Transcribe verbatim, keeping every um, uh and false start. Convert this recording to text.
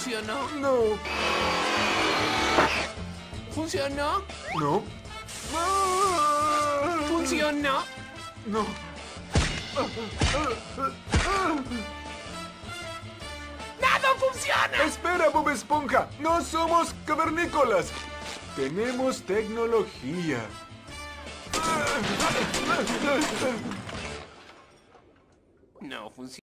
¿Funcionó? No. ¿Funcionó? No. Ah. ¿Funcionó? No. ¡Nada funciona! Espera, Bob Esponja. No somos cavernícolas. Tenemos tecnología. No funciona.